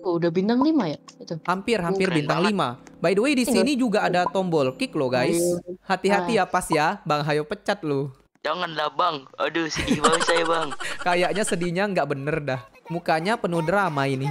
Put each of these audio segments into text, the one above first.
Oh, udah bintang 5 ya? Itu. Hampir Keren bintang banget. 5. By the way, di sini juga ada tombol kick loh, guys. Ayo. Hati-hati ya pas ya, Bang Hayo pecat lu. Janganlah bang. Aduh sedih banget saya bang. Kayaknya sedihnya nggak bener dah. Mukanya penuh drama ini.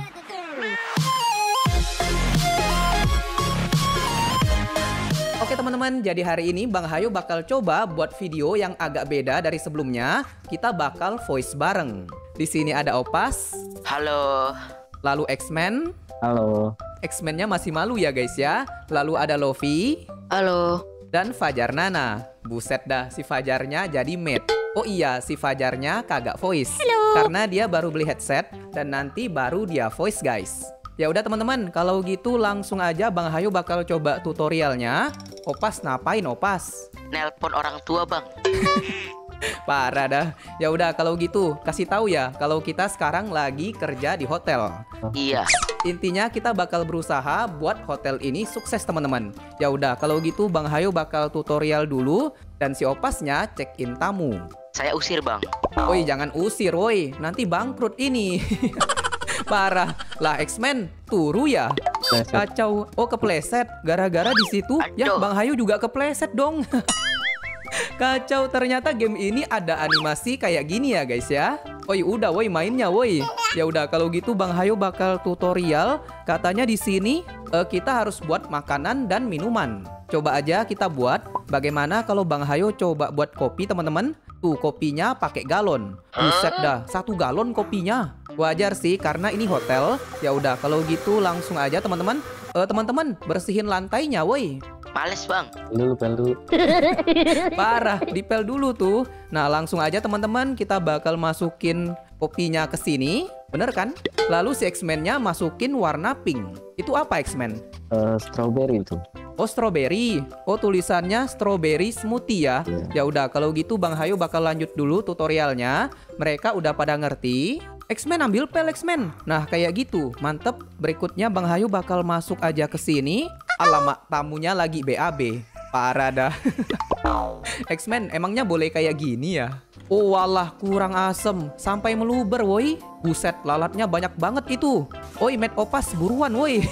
Oke teman-teman, jadi hari ini Bang Hayo bakal coba buat video yang agak beda dari sebelumnya. Kita bakal voice bareng. Di sini ada Opas, Halo. lalu X-Men. Halo. X-Men-nya masih malu ya guys ya. Lalu ada Lofi Halo. dan Fajar Nana. Buset dah, si Fajarnya jadi mate. Oh iya, si Fajarnya kagak voice. Karena dia baru beli headset dan nanti baru dia voice guys. Ya udah teman-teman, kalau gitu langsung aja Bang Hayo bakal coba tutorialnya. Opas ngapain Opas? Nelpon orang tua bang. Parah dah. Ya udah kalau gitu kasih tahu ya kalau kita sekarang lagi kerja di hotel. Iya. Intinya kita bakal berusaha buat hotel ini sukses teman-teman. Ya udah kalau gitu Bang Hayo bakal tutorial dulu dan si Opasnya check in tamu. Saya usir bang. Woi jangan usir woi, nanti bangkrut ini. Parah. Lah X-Men turu ya? Kacau. Oh kepleset. Gara-gara di situ ya Aduh. Bang Hayo juga kepleset dong. Kacau, ternyata game ini ada animasi kayak gini ya guys ya. Woi udah woi mainnya woi. Ya udah kalau gitu Bang Hayo bakal tutorial. Katanya di sini kita harus buat makanan dan minuman. Coba aja kita buat. Bagaimana kalau Bang Hayo coba buat kopi teman-teman? Tuh kopinya pakai galon. Buset dah, 1 galon kopinya. Wajar sih karena ini hotel. Ya udah kalau gitu langsung aja teman-teman. Teman-teman bersihin lantainya woi. Males bang. Pelu. Parah, dipel dulu tuh. Nah, langsung aja teman-teman kita bakal masukin kopinya ke sini. Bener kan? Lalu si X-Men-nya masukin warna pink. Itu apa X-Men? Strawberry itu. Oh, strawberry. Oh, tulisannya strawberry smoothie ya. Ya udah, kalau gitu Bang Hayo bakal lanjut dulu tutorialnya. Mereka udah pada ngerti. X-Men ambil pel X-Men. Nah, kayak gitu. Mantep. Berikutnya Bang Hayo bakal masuk aja ke sini. Alamak, tamunya lagi BAB. Parah dah. X-Men, emangnya boleh kayak gini ya? Oh walah, kurang asem. Sampai meluber, woi. Buset, lalatnya banyak banget itu. Oi, Mad Opas, buruan, woi.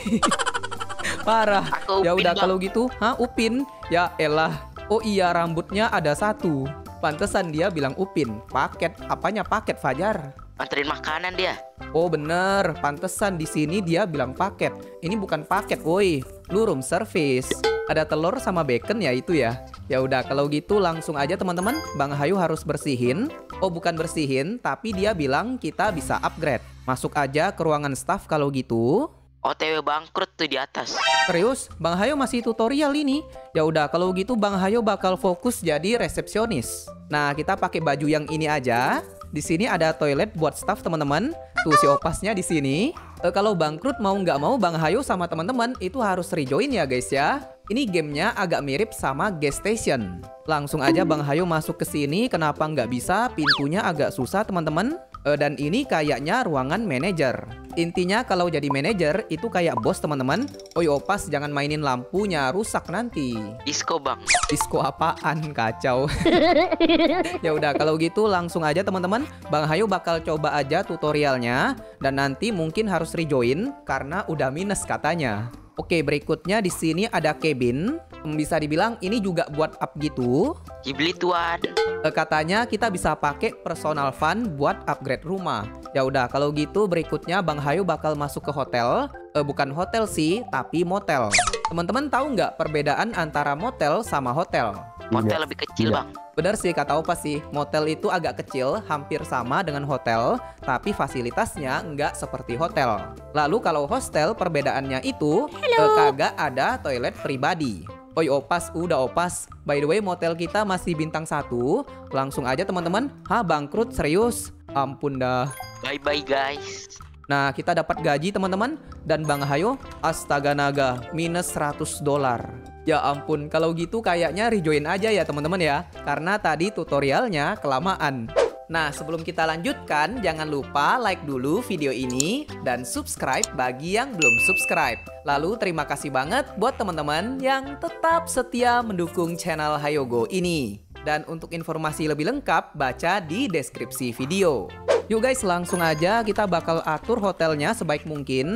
Parah. Aku Ya Upin, udah Bang. kalau gitu, Upin? Ya elah. Oh iya, rambutnya ada 1. Pantesan dia bilang Upin. Paket, apanya paket Fajar? Anterin makanan dia. Oh bener, pantesan di sini dia bilang paket. Ini bukan paket, woi. Lu room service. Ada telur sama bacon ya itu ya. Ya udah kalau gitu langsung aja teman-teman. Bang Hayu harus bersihin. Oh bukan bersihin, tapi dia bilang kita bisa upgrade. Masuk aja ke ruangan staff kalau gitu. OTW bangkrut tuh di atas. Serius, Bang Hayo masih tutorial ini. Ya udah kalau gitu Bang Hayo bakal fokus jadi resepsionis. Nah, kita pakai baju yang ini aja. Di sini ada toilet buat staff teman-teman. Tuh si Opasnya di sini. Kalau bangkrut mau nggak mau Bang Hayo sama teman-teman itu harus rejoin ya guys ya. Ini gamenya agak mirip sama Gas Station. Langsung aja Bang Hayo masuk ke sini. Kenapa nggak bisa? Pintunya agak susah teman-teman. Dan ini kayaknya ruangan manajer. Intinya kalau jadi manajer itu kayak bos teman-teman. Oi Opas jangan mainin lampunya, rusak nanti. Disco bang. Disco apaan? Kacau. Ya udah kalau gitu langsung aja teman-teman. Bang Hayo bakal coba aja tutorialnya. Dan nanti mungkin harus rejoin karena udah minus katanya. Oke, berikutnya di sini ada cabin. Bisa dibilang ini juga buat up gitu. Dibeli tuan. Katanya kita bisa pakai personal fund buat upgrade rumah. Ya udah kalau gitu berikutnya Bang Hayo bakal masuk ke hotel. Bukan hotel sih, tapi motel. Teman-teman tahu nggak perbedaan antara motel sama hotel? Motel lebih kecil bang. Bener sih kata Opa sih, motel itu agak kecil, hampir sama dengan hotel, tapi fasilitasnya nggak seperti hotel. Lalu kalau hostel perbedaannya itu kagak ada toilet pribadi. Oi Opas, udah Opas. By the way motel kita masih bintang 1. Langsung aja teman-teman. Bangkrut serius? Ampun dah. Bye bye guys. Nah kita dapat gaji teman-teman. Dan Bang Hayo, astaga naga, minus $100. Ya ampun, kalau gitu kayaknya rejoin aja ya teman-teman ya. Karena tadi tutorialnya kelamaan. Nah, sebelum kita lanjutkan, jangan lupa like dulu video ini dan subscribe bagi yang belum subscribe. Lalu terima kasih banget buat teman-teman yang tetap setia mendukung channel Hayogo ini. Dan untuk informasi lebih lengkap, baca di deskripsi video. Yuk guys, langsung aja kita bakal atur hotelnya sebaik mungkin.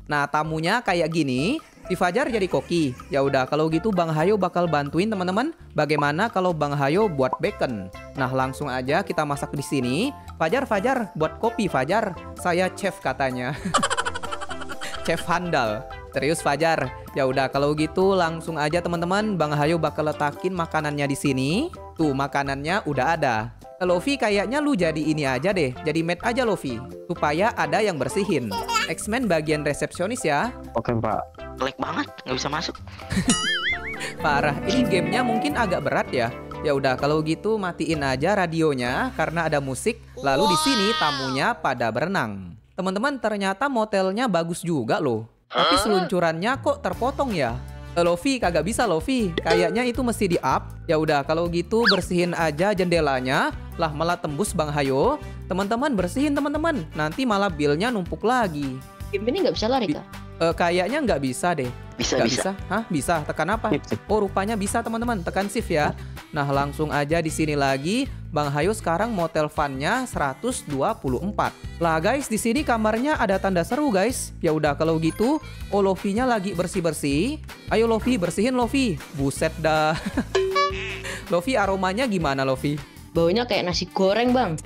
Nah, tamunya kayak gini. Si Fajar jadi koki. Ya udah, kalau gitu Bang Hayo bakal bantuin teman-teman. Bagaimana kalau Bang Hayo buat bacon? Nah, langsung aja kita masak di sini. Fajar, buat kopi Fajar. Saya chef katanya. Chef handal. Serius Fajar. Ya udah, kalau gitu langsung aja teman-teman, Bang Hayo bakal letakin makanannya di sini. Tuh, makanannya udah ada. Lofi, kayaknya lu jadi ini aja deh. Jadi maid aja Lofi, supaya ada yang bersihin. X-Men bagian resepsionis ya. Oke, Pak. Jelek banget, nggak bisa masuk. Parah, ini gamenya mungkin agak berat ya. Ya udah, kalau gitu matiin aja radionya karena ada musik. Lalu di sini tamunya pada berenang. Teman-teman, ternyata motelnya bagus juga loh. Tapi seluncurannya kok terpotong ya? Lofi, kagak bisa Lofi. Kayaknya itu mesti di up. Ya udah, kalau gitu bersihin aja jendelanya. Lah, malah tembus Bang Hayo. Teman-teman bersihin teman-teman. Nanti malah billnya numpuk lagi. Game ini nggak bisa lari kah? Kayaknya nggak bisa deh. Nggak Bisa. Hah? Bisa. Tekan apa? Sip. Oh, rupanya bisa teman-teman. Tekan shift ya. Nah, langsung aja di sini lagi. Bang Hayo sekarang motel fun-nya 124. Lah guys, di sini kamarnya ada tanda seru guys. Ya udah, kalau gitu, oh Lofi-nya lagi bersih-bersih. Ayo Lofi, bersihin Lofi. Buset dah. Lofi, aromanya gimana Lofi? Baunya kayak nasi goreng, Bang.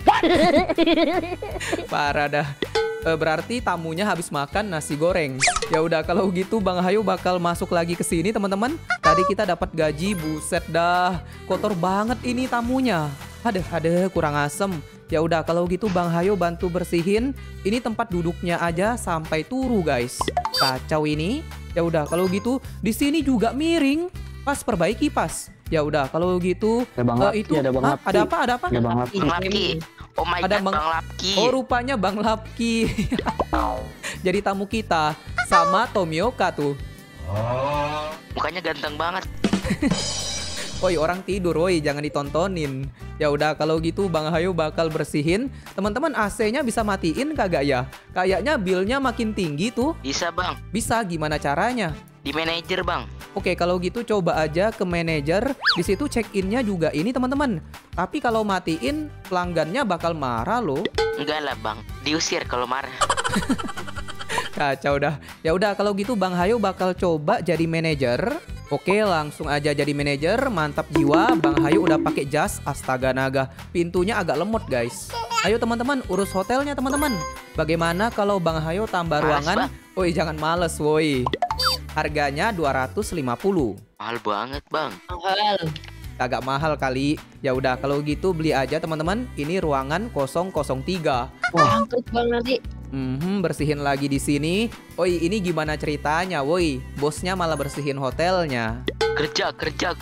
Parah dah. Berarti tamunya habis makan nasi goreng. Ya udah, kalau gitu Bang Hayo bakal masuk lagi ke sini teman-teman. Tadi kita dapat gaji, buset dah. Kotor banget ini tamunya. Aduh, kurang asem. Ya udah, kalau gitu Bang Hayo bantu bersihin. Ini tempat duduknya aja sampai turu guys. Kacau ini. Ya udah, kalau gitu di sini juga miring. Pas, perbaiki pas. Ya udah, kalau gitu Ada Bang Lapki, itu ada Bang hah? Lapki. Ada apa? Ada apa? Ada Bang Lapki. Bang Lapki. Oh my Ada god, Bang- Bang Lapki. Oh, rupanya Bang Lapki. Jadi tamu kita sama Tomioka tuh. Mukanya ganteng banget. Woi, orang tidur, woi, jangan ditontonin. Ya udah, kalau gitu Bang Hayo bakal bersihin. Teman-teman, AC-nya bisa matiin kagak ya? Kayaknya bill-nya makin tinggi tuh. Bisa Bang. Bisa, gimana caranya? Di manajer Bang. Oke, kalau gitu coba aja ke manajer. Di situ check-in-nya juga ini teman-teman. Tapi kalau matiin, pelanggannya bakal marah loh. Enggak lah Bang. Diusir kalau marah. Kacau dah. Ya udah, kalau gitu Bang Hayo bakal coba jadi manajer. Oke, langsung aja jadi manajer. Mantap jiwa. Bang Hayo udah pakai jas. Astaga naga. Pintunya agak lemot, guys. Ayo teman-teman, urus hotelnya teman-teman. Bagaimana kalau Bang Hayo tambah Males, ruangan? Bang. Woi, jangan males, woi. Harganya 250. Mahal banget Bang. Mahal. Kagak mahal kali. Ya udah, kalau gitu beli aja teman-teman. Ini ruangan 003. Bangkrut Bang nanti. Bersihin lagi di sini. Woi, ini gimana ceritanya, woi? Bosnya malah bersihin hotelnya. Kerja.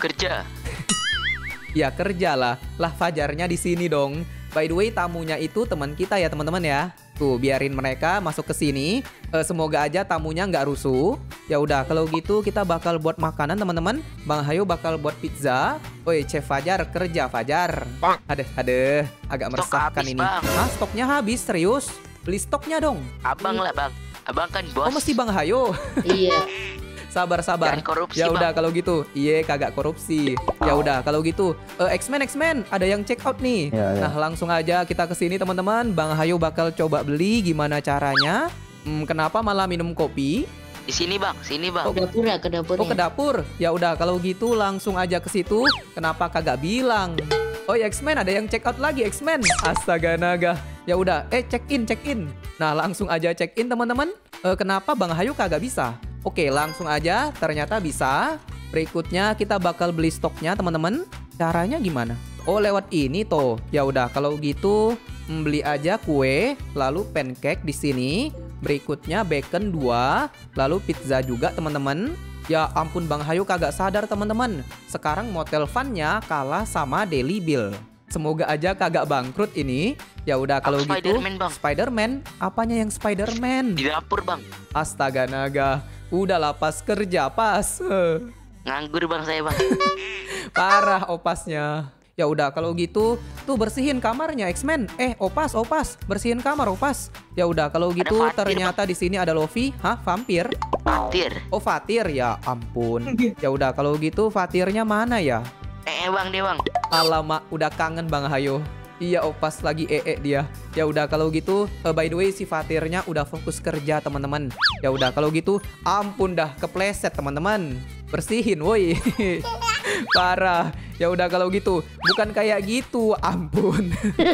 Ya kerja lah. Lah, Fajarnya di sini dong. By the way, tamunya itu teman kita ya, teman-teman ya. Tuh, biarin mereka masuk ke sini. Semoga aja tamunya nggak rusuh. Ya udah, kalau gitu kita bakal buat makanan, teman-teman. Bang Hayo bakal buat pizza. Woi, Chef Fajar, kerja Fajar. Aduh, agak meresahkan habis, ini. Bang. Hah, stoknya habis, serius? Beli stoknya dong. Abang lah Bang. Abang kan bos. Oh, mesti Bang Hayo. Iya. Sabar. Jangan korupsi, Ya udah, Bang. kalau gitu. Iya, kagak korupsi. Ya udah, kalau gitu. X-Men, ada yang check out nih. Ya. Nah, langsung aja kita ke sini teman-teman. Bang Hayo bakal coba beli, gimana caranya? Kenapa malah minum kopi? Di sini Bang, sini Bang. Oh, Ke dapur ya, ke dapurnya. Oh, ke dapur. Ya udah, kalau gitu langsung aja ke situ. Kenapa kagak bilang? Oh, X-Men, ada yang check out lagi, X-Men. Astaga naga. Ya udah, check in. Nah, langsung aja check in teman-teman. Kenapa Bang Hayo kagak bisa? Oke, langsung aja. Ternyata bisa. Berikutnya kita bakal beli stoknya teman-teman. Caranya gimana? Oh, lewat ini tuh. Ya udah, kalau gitu beli aja kue, lalu pancake di sini. Berikutnya bacon 2, lalu pizza juga teman-teman. Ya ampun, Bang Hayo kagak sadar teman-teman. Sekarang motel fun-nya kalah sama Daily Bill. Semoga aja kagak bangkrut ini. Ya udah, kalau gitu Spider-Man, Bang. Spider-Man? Apanya yang Spider-Man? Di dapur Bang. Astaga naga. Udahlah, pas kerja pas. Nganggur Bang saya Bang. Parah opasnya. Ya udah, kalau gitu tuh bersihin kamarnya X-Men. Opas, bersihin kamar Opas. Ya udah, kalau gitu Fatir, ternyata di sini ada Lofi. Hah, vampir? Fatir. Oh, Fatir, ya ampun. Ya udah, kalau gitu Fatirnya mana ya? Bang dia Bang. Alamak, udah kangen Bang Hayo. Iya, Opas lagi dia. Ya udah kalau gitu, by the way si Fatirnya udah fokus kerja teman-teman. Ya udah kalau gitu, ampun dah kepleset teman-teman. Bersihin, woi. Parah. Ya udah kalau gitu, bukan kayak gitu, ampun.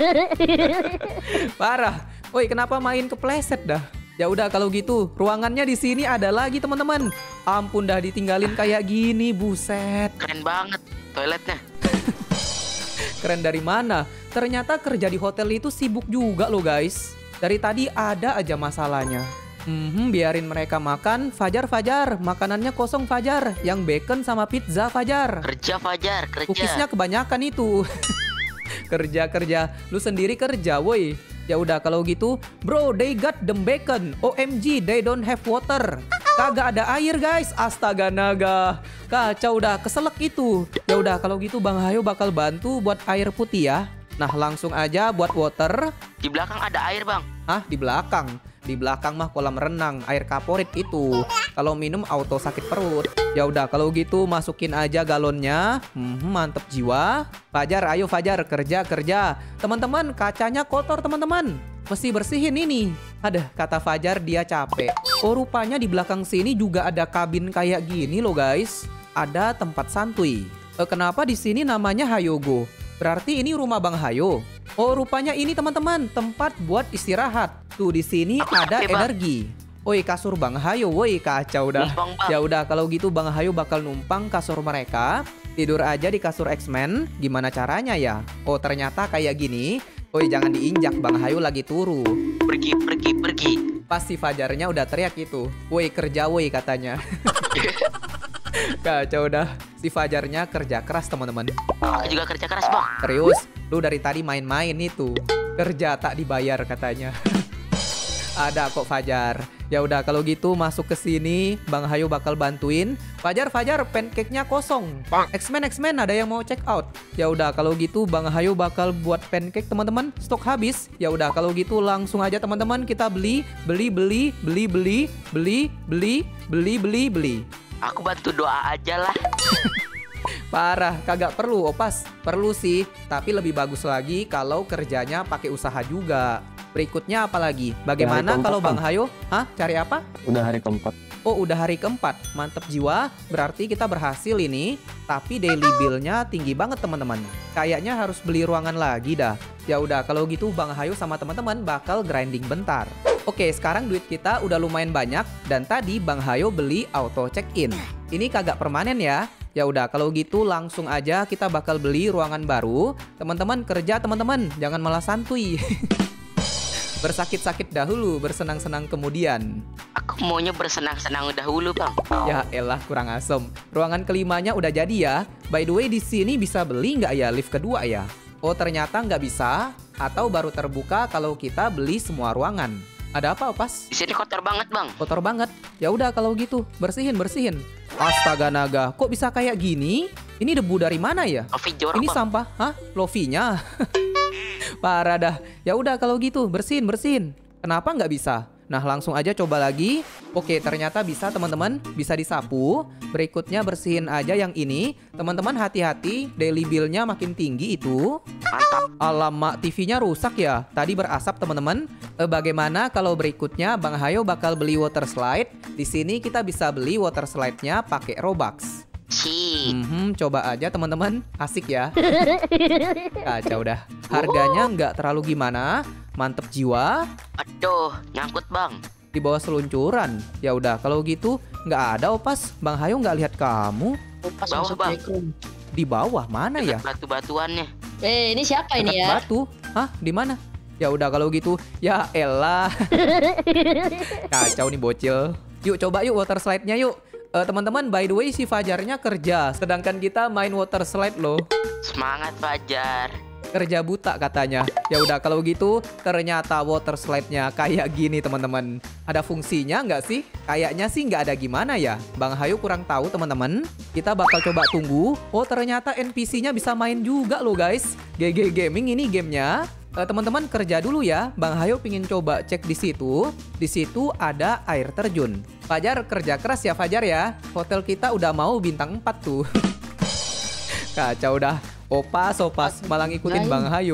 Parah. Woi, kenapa main kepleset dah? Ya udah kalau gitu, ruangannya di sini ada lagi teman-teman. Ampun dah ditinggalin kayak gini, buset. Keren banget toiletnya. Keren dari mana? Ternyata kerja di hotel itu sibuk juga loh guys. Dari tadi ada aja masalahnya. Biarin mereka makan. Fajar, makanannya kosong Fajar. Yang bacon sama pizza Fajar. Kerja Fajar, kerja. Cookiesnya kebanyakan itu. Kerja. Lu sendiri kerja woi. Ya udah kalau gitu, bro, they got them bacon. OMG, they don't have water. Kagak ada air guys. Astaga naga. Kacau dah, keselak itu. Ya udah kalau gitu Bang Hayo bakal bantu buat air putih ya. Nah, langsung aja buat water. Di belakang ada air, Bang. Hah, di belakang? Di belakang mah kolam renang, air kaporit itu. Kalau minum auto sakit perut. Ya udah kalau gitu masukin aja galonnya. Mantep jiwa. Fajar, ayo Fajar, kerja. Teman-teman, kacanya kotor teman-teman. Mesti bersihin ini. Ada kata Fajar dia capek. Oh, rupanya di belakang sini juga ada kabin kayak gini loh guys. Ada tempat santuy. Kenapa di sini namanya Hayogo? Berarti ini rumah Bang Hayo. Oh, rupanya ini teman-teman tempat buat istirahat. Tuh di sini ada energi. Woi, kasur Bang Hayo, woi kacau dah. Ya udah kalau gitu Bang Hayo bakal numpang kasur mereka. Tidur aja di kasur X-Men. Gimana caranya ya? Oh, ternyata kayak gini. Woi, jangan diinjak, Bang Hayo lagi turu. Pergi. Pasti Fajarnya udah teriak itu. Woi, kerja woi katanya. Kacau dah. Si Fajarnya kerja keras teman-teman. Aku juga kerja keras, Bang. Serius, lu dari tadi main-main itu. Kerja tak dibayar katanya. Ada kok Fajar. Ya udah kalau gitu masuk ke sini, Bang Hayo bakal bantuin. Fajar, pancake-nya kosong. X-Men ada yang mau check out. Ya udah kalau gitu Bang Hayo bakal buat pancake teman-teman. Stok habis. Ya udah kalau gitu langsung aja teman-teman kita beli. Aku bantu doa aja lah. Parah, kagak perlu Opas. Perlu sih, tapi lebih bagus lagi kalau kerjanya pakai usaha juga. Berikutnya apa lagi? Bagaimana kalau Bang Hayo? Hah? Cari apa? Udah hari keempat. Oh, udah hari keempat. Mantep jiwa. Berarti kita berhasil ini. Tapi daily bill-nya tinggi banget teman-teman. Kayaknya harus beli ruangan lagi dah. Ya udah kalau gitu Bang Hayo sama teman-teman bakal grinding bentar. Oke, sekarang duit kita udah lumayan banyak dan tadi Bang Hayo beli auto check-in. Ini kagak permanen ya. Ya udah kalau gitu langsung aja kita bakal beli ruangan baru. Teman-teman kerja teman-teman, jangan malah santuy. Bersakit-sakit dahulu, bersenang-senang kemudian. Aku maunya bersenang-senang dahulu, Bang. Ya elah kurang asem. Ruangan kelimanya udah jadi ya. By the way di sini bisa beli nggak ya lift kedua ya? Oh ternyata nggak bisa. Atau baru terbuka kalau kita beli semua ruangan. Ada apa Opas? Di sini kotor banget, Bang. Kotor banget. Ya udah kalau gitu, bersihin. Astaga naga, kok bisa kayak gini? Ini debu dari mana ya? Lofi jorok, Ini Bang. sampah. Hah? Lofinya? Parah dah. Ya udah kalau gitu, bersihin. Kenapa nggak bisa? Nah, langsung aja coba lagi. Oke, ternyata bisa teman-teman. Bisa disapu. Berikutnya bersihin aja yang ini. Teman-teman hati-hati, daily bill-nya makin tinggi itu. Mantap. Alamak, TV-nya rusak ya. Tadi berasap teman-teman. Bagaimana kalau berikutnya Bang Hayo bakal beli water slide? Di sini kita bisa beli water slide-nya pakai Robux. Coba aja teman-teman. Asik ya. Kacau dah. Harganya nggak terlalu gimana. Mantep jiwa. Aduh, nyangkut, Bang. Di bawah seluncuran. Ya udah kalau gitu nggak ada Opas. Bang Hayo nggak lihat kamu. Pas Bawah, masuk Bang. backroom. Di bawah mana ya? Batu-batuannya. Ini siapa ini Dekat ya? batu. Hah? Di mana? Ya udah kalau gitu. Ya elah. Kacau nih bocil. Yuk coba yuk water slide-nya yuk. Teman-teman by the way si Fajarnya kerja. Sedangkan kita main water slide loh. Semangat, Fajar. Kerja buta katanya. Ya udah kalau gitu ternyata water slide-nya kayak gini teman-teman. Ada fungsinya nggak sih? Kayaknya sih nggak ada gimana ya. Bang Hayo kurang tahu teman-teman. Kita bakal coba tunggu. Oh ternyata NPC-nya bisa main juga loh guys. GG Gaming ini gamenya. Teman-teman kerja dulu ya. Bang Hayo pingin coba cek di situ. Di situ ada air terjun. Fajar kerja keras ya Fajar ya. Hotel kita udah mau bintang 4 tuh. Kacau dah. Opas malah ngikutin Bang Hayo.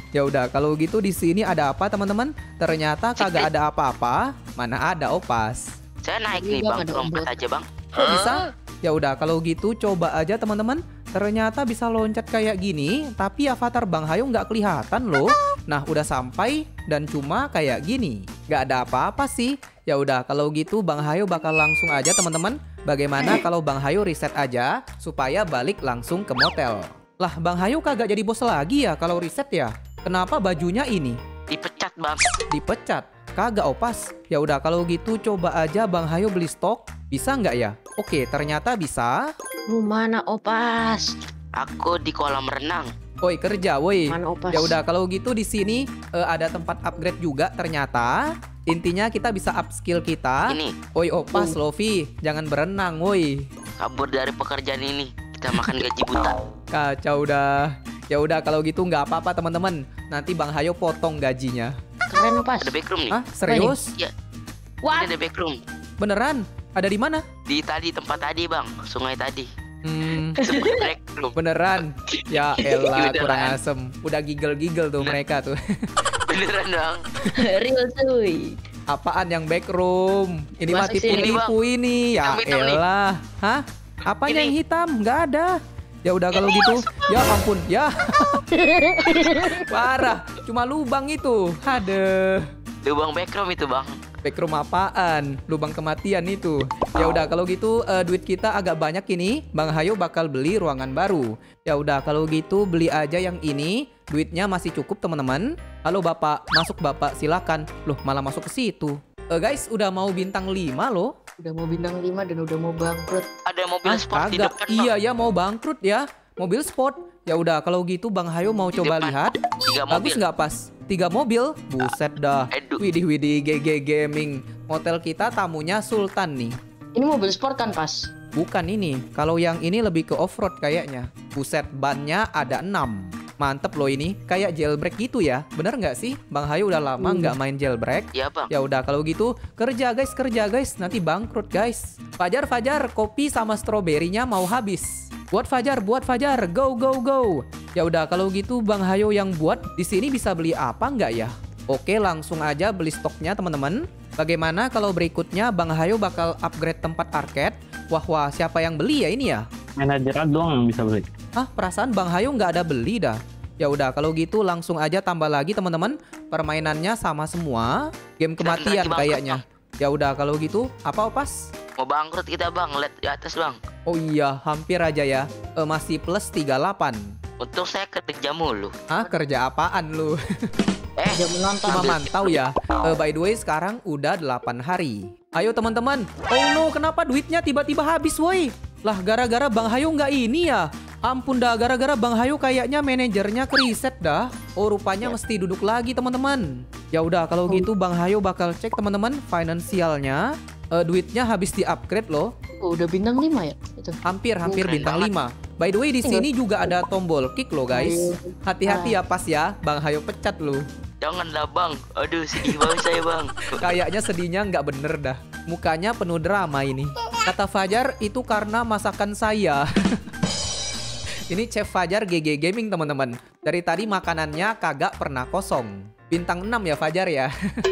Ya udah, kalau gitu di sini ada apa teman-teman? Ternyata kagak ada apa-apa. Mana ada Opas. Saya naik Ini nih Bang, bang, ada lompat ombak. aja bang. Kok bisa? Ya udah, kalau gitu coba aja teman-teman. Ternyata bisa loncat kayak gini, tapi avatar Bang Hayo nggak kelihatan loh. Nah, udah sampai dan cuma kayak gini. Nggak ada apa-apa sih. Ya udah, kalau gitu Bang Hayo bakal langsung aja teman-teman. Bagaimana kalau Bang Hayo reset aja supaya balik langsung ke motel? Lah, Bang Hayo kagak jadi bos lagi ya kalau reset ya? Kenapa bajunya ini? Dipecat bang. Dipecat? Kagak Opas. Ya udah, kalau gitu coba aja Bang Hayo beli stok. Bisa nggak ya? Oke, ternyata bisa. Lu mana Opas? Aku di kolam renang. Woi, kerja, woi. Mana Opas? Ya udah, kalau gitu di sini ada tempat upgrade juga ternyata. Intinya kita bisa up skill kita. Ini Woi, Opas, Lofi, jangan berenang, woi. kabur dari pekerjaan ini. Kita makan gaji buta. Kacau dah. Ya udah, kalau gitu nggak apa-apa teman-teman. Nanti Bang Hayo potong gajinya. Keren Opas. Ada backroom nih. Hah, serius? Iya. What? Ini ada backroom. Beneran? Ada di mana? Di tadi tempat tadi bang, sungai tadi. Sempat backroom. Beneran? Ya elah, Beneran. kurang asem. Udah gigel-gigel tuh mereka tuh. Beneran bang. Real cuy. Apaan yang backroom? Ini mah Masuk sini, tipu-tipu ini. Ya Yang hitam nih. elah. Hah? Apanya Ini. yang hitam? Nggak ada. Ya udah kalau gitu. Ya ampun. Ya. Parah. Cuma lubang itu. Aduh. Lubang backroom itu bang. Backroom apaan? Lubang kematian itu. Ya udah kalau gitu duit kita agak banyak ini. Bang Hayo bakal beli ruangan baru. Ya udah kalau gitu beli aja yang ini. Duitnya masih cukup teman-teman. Halo Bapak, masuk Bapak silakan. Loh, malah masuk ke situ. Guys, udah mau bintang 5 loh. Udah mau bintang 5 dan udah mau bangkrut. Ada mobil Ah, sport di kagak. depan Iya bang. ya, mau bangkrut ya. Mobil sport. Ya udah kalau gitu Bang Hayo mau Di coba depan. lihat. 3 mobil. Bagus nggak pas? 3 mobil? Buset dah. Aduh. Widih GG Gaming. Hotel kita tamunya Sultan nih. Ini mobil sport kan Pas? Bukan ini. Kalau yang ini lebih ke off-road kayaknya. Buset, bannya ada 6. Mantep loh ini. Kayak jailbreak gitu ya. Bener nggak sih? Bang Hayo udah lama nggak main jailbreak. Iya bang. Ya udah kalau gitu kerja guys, nanti bangkrut guys. Fajar, kopi sama stroberinya mau habis. Buat Fajar, go. Ya udah kalau gitu Bang Hayo yang buat di sini bisa beli apa nggak ya? Oke, langsung aja beli stoknya teman-teman. Bagaimana kalau berikutnya Bang Hayo bakal upgrade tempat arcade? Wah, siapa yang beli ya ini ya? Manajer doang yang bisa beli. Ah, perasaan Bang Hayo nggak ada beli dah. Ya udah kalau gitu langsung aja tambah lagi teman-teman. Permainannya sama semua. Game kematian lagi bangkrut, kayaknya. Ya udah kalau gitu apa Opas? Mau bangkrut kita bang, lihat di atas bang. Oh iya, hampir aja ya. Masih plus 38. Untung saya kerja mulu. Hah, kerja apaan lu? Udah menonton. Cuma mantau ya. By the way, sekarang udah 8 hari. Ayo teman-teman. Oh no, kenapa duitnya tiba-tiba habis woi? Lah, gara-gara Bang Hayo nggak ini ya? Ampun dah, gara-gara Bang Hayo kayaknya manajernya keriset dah. Oh, rupanya mesti duduk lagi teman-teman. Ya udah, kalau gitu Bang Hayo bakal cek teman-teman finansialnya. Duitnya habis di-upgrade loh. Oh, udah bintang 5 ya? Itu. Hampir Keren bintang banget. 5. By the way, di sini juga ada tombol kick loh guys. Hati-hati ya Pas ya, Bang Hayo pecat lu. Janganlah bang. Aduh sedih banget saya bang. Kayaknya sedihnya nggak bener dah. Mukanya penuh drama ini. Kata Fajar itu karena masakan saya. Ini Chef Fajar GG Gaming teman-teman. Dari tadi makanannya kagak pernah kosong. Bintang 6 ya Fajar ya.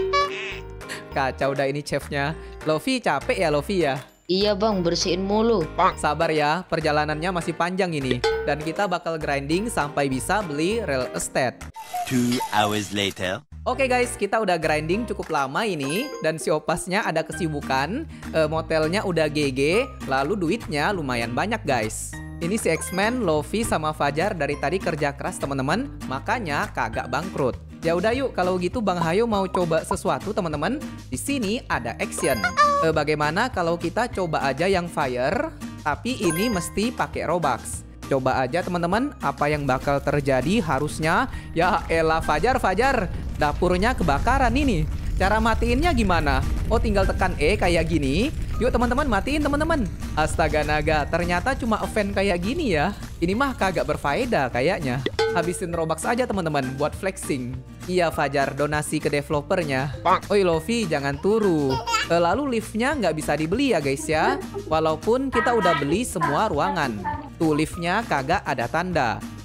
Kacau dah ini chefnya. Lofi capek ya Lofi ya. Iya bang, bersihin mulu. Sabar ya, perjalanannya masih panjang ini. Dan kita bakal grinding sampai bisa beli real estate. 2 hours later. Oke guys, kita udah grinding cukup lama ini. Dan si Opasnya ada kesibukan. Motelnya udah GG. Lalu duitnya lumayan banyak guys. Ini si X-Men, Lofi, sama Fajar dari tadi kerja keras teman-teman. Makanya kagak bangkrut. Ya udah yuk, kalau gitu Bang Hayo mau coba sesuatu teman-teman. Di sini ada action. Bagaimana kalau kita coba aja yang fire, tapi ini mesti pakai Robux. Coba aja teman-teman, apa yang bakal terjadi harusnya. Ya elah Fajar, dapurnya kebakaran ini. Cara matiinnya gimana? Oh, tinggal tekan E kayak gini. Yuk teman-teman, matiin teman-teman. Astaga naga, ternyata cuma event kayak gini ya. Ini mah kagak berfaedah kayaknya. Habisin Robux aja teman-teman buat flexing. Iya Fajar, donasi ke developernya. Oi Lofi, jangan turu. Lalu liftnya nggak bisa dibeli ya guys ya. Walaupun kita udah beli semua ruangan. Tuh liftnya kagak ada tanda.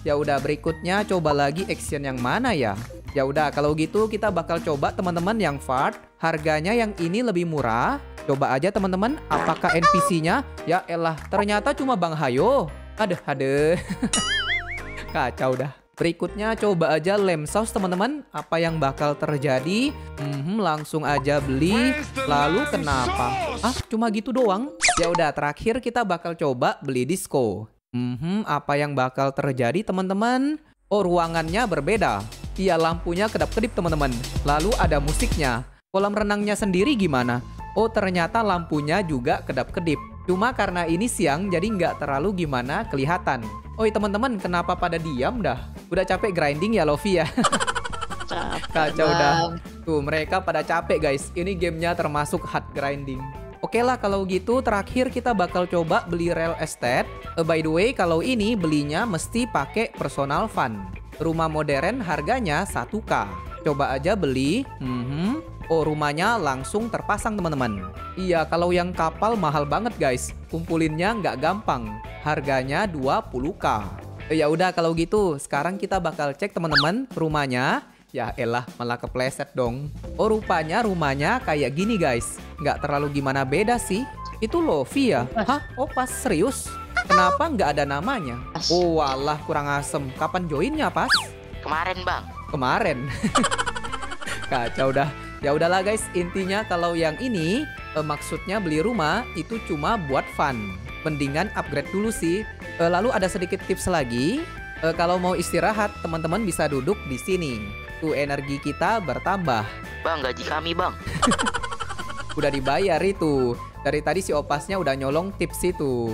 Ya udah, berikutnya coba lagi action yang mana ya? Ya udah, kalau gitu kita bakal coba teman-teman yang fart. Harganya yang ini lebih murah. Coba aja teman-teman, apakah NPC-nya? Ya elah, ternyata cuma Bang Hayo. Aduh. Kacau dah. Berikutnya coba aja lem saus teman-teman. Apa yang bakal terjadi? Langsung aja beli. Lalu kenapa? Cuma gitu doang? Ya udah, terakhir kita bakal coba beli disco. Apa yang bakal terjadi teman-teman? Oh, ruangannya berbeda. Iya, lampunya kedap-kedip teman-teman. Lalu ada musiknya. Kolam renangnya sendiri gimana? Oh, ternyata lampunya juga kedap-kedip. Cuma karena ini siang, jadi nggak terlalu gimana kelihatan. Oi teman-teman, kenapa pada diam dah? Udah capek grinding ya Lofi ya? Kacau dah. Tuh, mereka pada capek guys. Ini gamenya termasuk hard grinding. Oke lah, kalau gitu terakhir kita bakal coba beli real estate. By the way, kalau ini belinya mesti pakai personal fund. Rumah modern harganya 1K. Coba aja beli. Oh, rumahnya langsung terpasang teman-teman. Iya, kalau yang kapal mahal banget guys. Kumpulinnya nggak gampang. Harganya 20K. Ya udah, kalau gitu sekarang kita bakal cek teman-teman rumahnya. Ya elah, malah kepleset dong. Oh, rupanya rumahnya kayak gini guys. Nggak terlalu gimana beda sih. Itu Lofi ya? Hah? Oh, pas serius? Kenapa nggak ada namanya? Oh walah, kurang asem. Kapan joinnya pas? Kemarin bang. Kemarin. Kacau dah. Ya udahlah guys, intinya kalau yang ini maksudnya beli rumah itu cuma buat fun. Mendingan upgrade dulu sih. Lalu ada sedikit tips lagi. Kalau mau istirahat, teman-teman bisa duduk di sini. Tuh, energi kita bertambah. Bang, gaji kami bang. Udah dibayar itu. Dari tadi si Opasnya udah nyolong tips itu.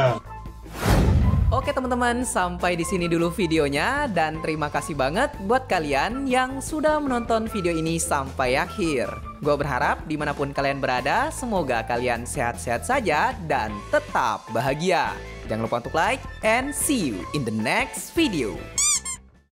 Oke teman-teman, sampai di sini dulu videonya dan terima kasih banget buat kalian yang sudah menonton video ini sampai akhir. Gue berharap dimanapun kalian berada, semoga kalian sehat-sehat saja dan tetap bahagia. Jangan lupa untuk like and see you in the next video.